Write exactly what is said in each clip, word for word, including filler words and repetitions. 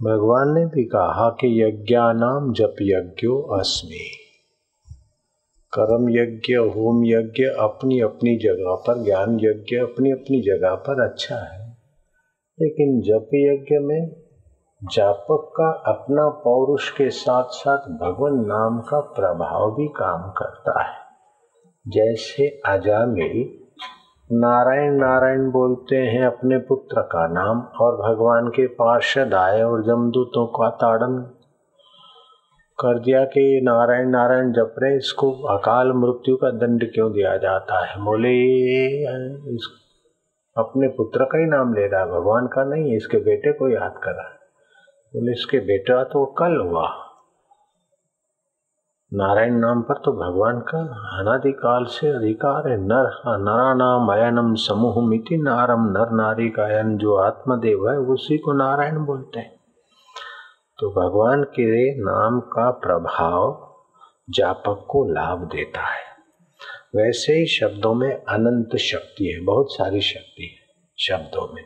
भगवान ने भी कहा कि यज्ञानाम जप यज्ञो अस्मि। कर्म यज्ञ, होम यज्ञ अपनी अपनी जगह पर, ज्ञान यज्ञ अपनी अपनी जगह पर अच्छा है, लेकिन जप यज्ञ में जापक का अपना पौरुष के साथ साथ भगवान नाम का प्रभाव भी काम करता है। जैसे अजामिल नारायण नारायण बोलते हैं अपने पुत्र का नाम, और भगवान के पार्षद आए और जमदूतों का ताड़न कर दिया कि नारायण नारायण जप रहे, इसको अकाल मृत्यु का दंड क्यों दिया जाता है? बोले इस अपने पुत्र का ही नाम ले रहा है, भगवान का नहीं, इसके बेटे को याद कर रहा है। बोले इसके बेटा तो कल हुआ, नारायण नाम पर तो भगवान का अनादिकाल से अधिकार है। नर नरानाम अयनम समूह मिति नारम, नर नारी का अयन जो आत्मदेव है उसी को नारायण बोलते हैं। तो भगवान के नाम का प्रभाव जापक को लाभ देता है। वैसे ही शब्दों में अनंत शक्ति है, बहुत सारी शक्ति है शब्दों में,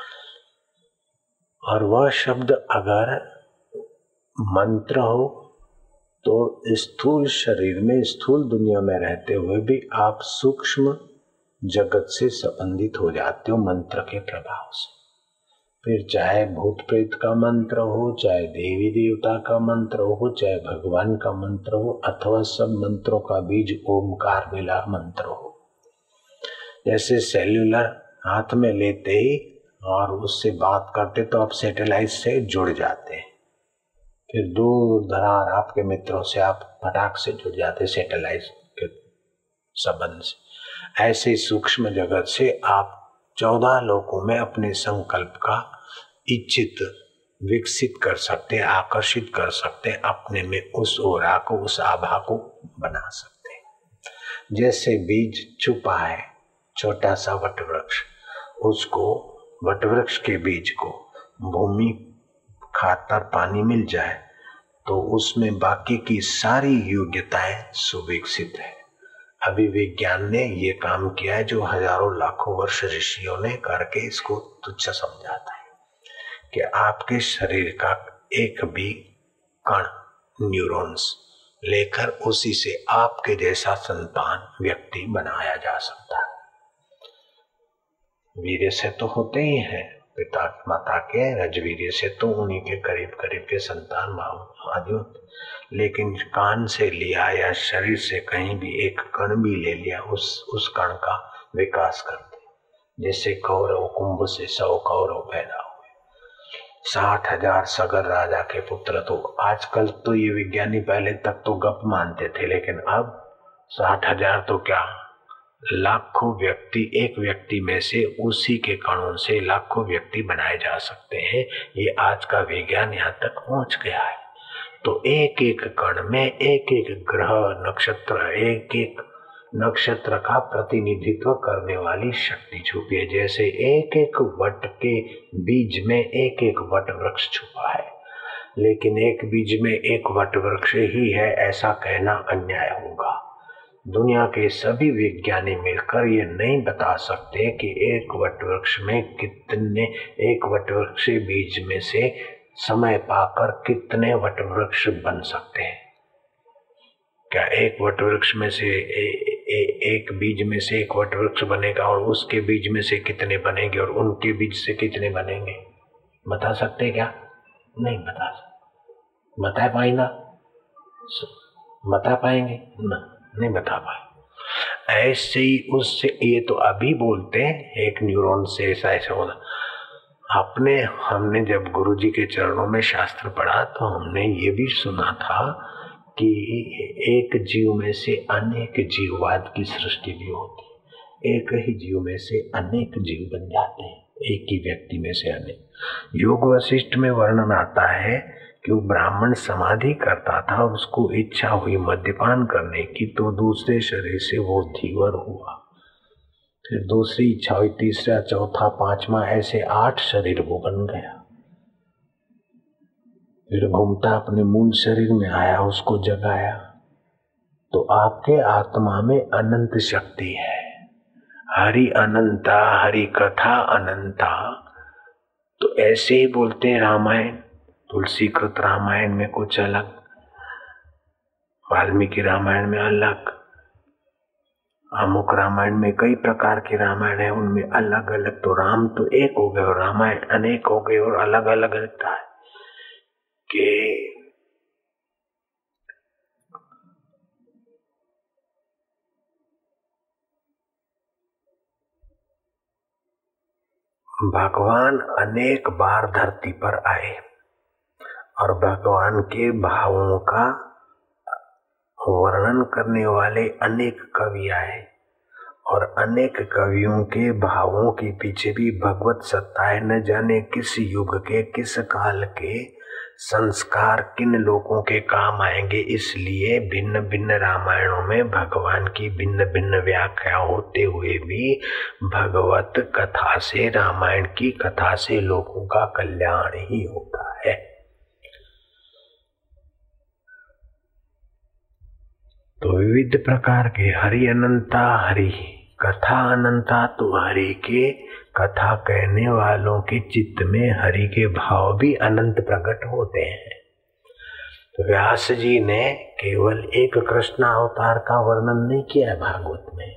और वह शब्द अगर मंत्र हो तो स्थूल शरीर में, स्थूल दुनिया में रहते हुए भी आप सूक्ष्म जगत से संबंधित हो जाते हो मंत्र के प्रभाव से। फिर चाहे भूत प्रेत का मंत्र हो, चाहे देवी देवता का मंत्र हो, चाहे भगवान का मंत्र हो, अथवा सब मंत्रों का बीज ओमकार मिला मंत्र हो। जैसे सेल्यूलर हाथ में लेते ही और उससे बात करते तो आप सैटेलाइट से जुड़ जाते हैं, फिर दूर दरार आपके मित्रों से आप फटाक से जुड़ जाते सैटेलाइट के संबंध से। ऐसे सूक्ष्म जगत से आप चौदह लोकों में अपने संकल्प का इच्छित विकसित कर सकते, आकर्षित कर सकते, अपने में उस ओरा को, उस आभा को बना सकते। जैसे बीज छुपा है छोटा सा वट वृक्ष, उसको वट वृक्ष के बीज को भूमि खातर पानी मिल जाए तो उसमें बाकी की सारी योग्यताएं सुविकसित है। अभी विज्ञान ने ये काम किया है जो हजारों लाखों वर्ष ऋषियों ने करके इसको तुच्छ समझा था कि आपके शरीर का एक भी कण, न्यूरॉन्स लेकर उसी से आपके जैसा संतान व्यक्ति बनाया जा सकता है। वीर्य से तो होते ही हैं, पिता माता के रजवीर्य से तो उन्हीं के करीब करीब के संतान आदि होते, लेकिन कान से लिया या शरीर से कहीं भी एक कण भी ले लिया, उस उस कण का विकास करते। जैसे कौरव कुंभ से सौ कौरव पैदा हुए, साठ हजार सगर राजा के पुत्र। तो आजकल तो ये विज्ञानी पहले तक तो गप मानते थे, लेकिन अब साठ हजार तो क्या, लाखों व्यक्ति, एक व्यक्ति में से उसी के कणों से लाखों व्यक्ति बनाए जा सकते हैं। ये आज का विज्ञान यहाँ तक पहुंच गया है। तो एक एक कण में एक एक ग्रह, नक्षत्र, एक एक नक्षत्र का प्रतिनिधित्व करने वाली शक्ति छुपी है। जैसे एक एक वट के बीज में एक एक वट वृक्ष छुपा है, लेकिन एक बीज में एक वट वृक्ष ही है ऐसा कहना अन्याय होगा। दुनिया के सभी विज्ञानी मिलकर ये नहीं बता सकते कि एक वट वृक्ष में कितने, एक वट वृक्ष बीज में से समय पाकर कितने वट वृक्ष बन सकते हैं। क्या एक वट वृक्ष में से ए, ए, एक बीज में से एक वट वृक्ष बनेगा और उसके बीज में से कितने बनेंगे और उनके बीज से कितने बनेंगे? बता सकते क्या? नहीं बता सकते। बता पाएंगे? बता पाएंगे ना, नहीं बता पाए। ऐसे ही उससे, ये तो अभी बोलते हैं एक न्यूरॉन से ऐसा ऐसा होना। अपने हमने जब गुरुजी के चरणों में शास्त्र पढ़ा तो हमने ये भी सुना था कि एक जीव में से अनेक जीववाद की सृष्टि भी होती है। एक ही जीव में से अनेक जीव बन जाते हैं, एक ही व्यक्ति में से अनेक। योग वशिष्ठ में वर्णन आता है कि वो ब्राह्मण समाधि करता था, उसको इच्छा हुई मद्यपान करने की तो दूसरे शरीर से वो धीवर हुआ, फिर दूसरी इच्छा हुई, तीसरा, चौथा, पांचवा, ऐसे आठ शरीर वो बन गया। फिर घूमता अपने मूल शरीर में आया, उसको जगाया। तो आपके आत्मा में अनंत शक्ति है। हरि अनंता, हरि कथा अनंता। तो ऐसे ही बोलते हैं रामायण, तुलसी कृत रामायण में कुछ अलग, वाल्मीकि रामायण में अलग, अमुक रामायण में कई प्रकार के रामायण है, उनमें अलग अलग। तो राम तो एक हो गए और रामायण अनेक हो गए और अलग अलग रहता है कि भगवान अनेक बार धरती पर आए और भगवान के भावों का वर्णन करने वाले अनेक कवि आए और अनेक कवियों के भावों के पीछे भी भगवत सत्ता है। न जाने किस युग के किस काल के संस्कार किन लोगों के काम आएंगे, इसलिए भिन्न भिन्न रामायणों में भगवान की भिन्न भिन्न व्याख्या होते हुए भी भगवत कथा से, रामायण की कथा से लोगों का कल्याण ही होता है। तो विविध प्रकार के हरि अनंता, हरि कथा अनंता, तो हरि के कथा कहने वालों के चित्त में हरि के भाव भी अनंत प्रकट होते हैं। तो व्यास जी ने केवल एक कृष्ण अवतार का वर्णन नहीं किया है भागवत में,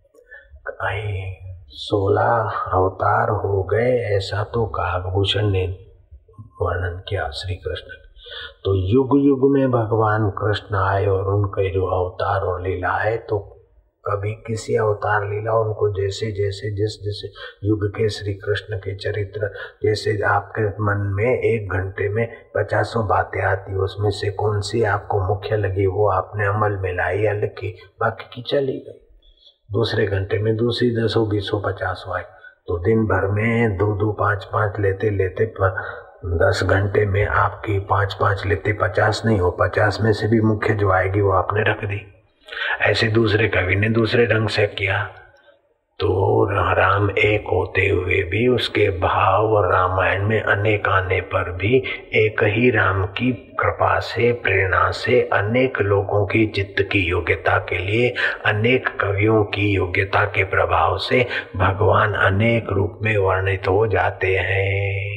सोलह अवतार हो गए ऐसा तो काकभूषण ने वर्णन किया श्री कृष्ण। तो युग युग में भगवान कृष्ण आए और उनके जो अवतार और लीला है, तो कभी किसी अवतार लीला उनको जैसे जैसे जिस जिस युग के श्री कृष्ण के चरित्र, जैसे आपके मन में एक घंटे में पचासों बातें आती, उसमें से कौन सी आपको मुख्य लगी वो आपने अमल में लाई या लिखी, बाकी की चली गई। दूसरे घंटे में दूसरी दसों बीसों पचासों आई, तो दिन भर में दो दो पाँच पाँच लेते लेते दस घंटे में आपकी पाँच पाँच लेते पचास नहीं हो, पचास में से भी मुख्य जो आएगी वो आपने रख दी। ऐसे दूसरे कवि ने दूसरे ढंग से किया। तो राम एक होते हुए भी उसके भाव और रामायण में अनेक आने पर भी एक ही राम की कृपा से, प्रेरणा से, अनेक लोगों की चित्त की योग्यता के लिए, अनेक कवियों की योग्यता के प्रभाव से भगवान अनेक रूप में वर्णित हो जाते हैं।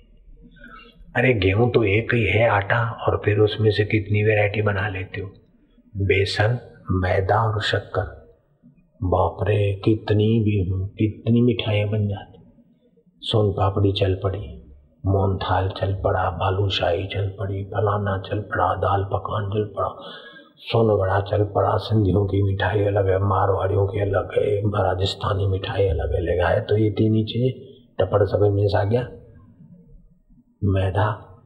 अरे गेहूं तो एक ही है आटा, और फिर उसमें से कितनी वैरायटी बना लेते हो, बेसन, मैदा और शक्कर, बाप रे कितनी भी कितनी मिठाइयाँ बन जाती। सोन पापड़ी चल पड़ी, मोहनथाल चल पड़ा, बालूशाही चल पड़ी, फलाना चल पड़ा, दाल पकवान चल पड़ा, सोन बड़ा चल पड़ा। सिंधियों की मिठाई अलग है, मारवाड़ियों की अलग है, राजस्थानी मिठाई अलग अलग है। तो ये तीन चीजें टपड़ सब में आ गया, मैदा,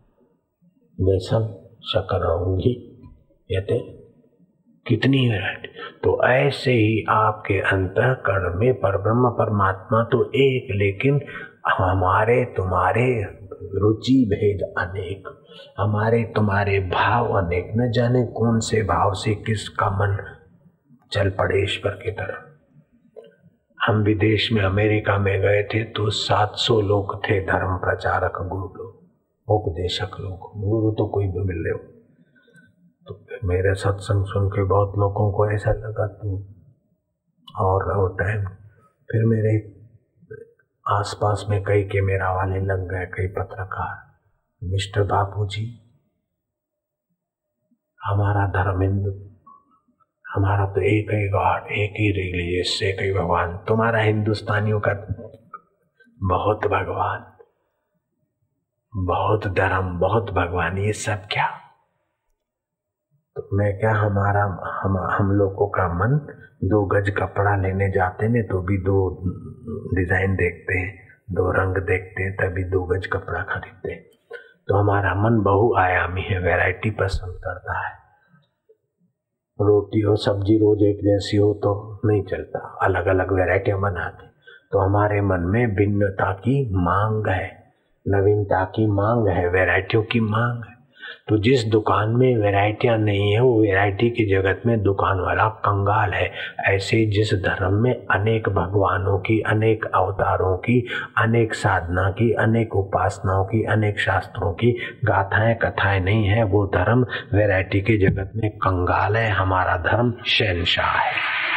बेसन, शक्कर और घी, ये कितनी वैरायटी। तो ऐसे ही आपके अंतःकरण में परब्रह्म परमात्मा तो एक, लेकिन हमारे तुम्हारे रुचि भेद अनेक, हमारे तुम्हारे भाव अनेक। न जाने कौन से भाव से किसका मन चल पड़े ईश्वर की तरफ। हम विदेश में अमेरिका में गए थे तो सात सौ लोग थे, धर्म प्रचारक, गुरु लोग, उपदेशक लोग। गुरु तो कोई भी मिल रहे हो। तो मेरे सत्संग सुन के बहुत लोगों को ऐसा लगा तो और और टाइम फिर मेरे आसपास में कई कैमरा वाले लग गए, कई पत्रकार, मिस्टर बापू जी हमारा धर्म हिंदू, हमारा तो एक ही गॉड, एक ही रिलीजियस, एक ही भगवान। तुम्हारा हिंदुस्तानियों का बहुत भगवान, बहुत धर्म, बहुत भगवान, ये सब क्या? तो मैं क्या, हमारा हम हम लोगों का मन दो गज कपड़ा लेने जाते हैं तो भी दो डिजाइन देखते हैं, दो रंग देखते हैं, तभी दो गज कपड़ा खरीदते हैं। तो हमारा मन बहुआयामी है, वैरायटी पसंद करता है। रोटी और सब्जी रोज एक जैसी हो तो नहीं चलता, अलग अलग वैरायटियां बनाते। तो हमारे मन में भिन्नता की मांग है, नवीनता की मांग है, वैरायटियों की मांग है। तो जिस दुकान में वैरायटियां नहीं है वो वैरायटी के जगत में दुकान वाला कंगाल है। ऐसे जिस धर्म में अनेक भगवानों की, अनेक अवतारों की, अनेक साधना की, अनेक उपासनाओं की, अनेक शास्त्रों की गाथाएं कथाएं नहीं है, वो धर्म वैरायटी के जगत में कंगाल है। हमारा धर्म शहंशाह है।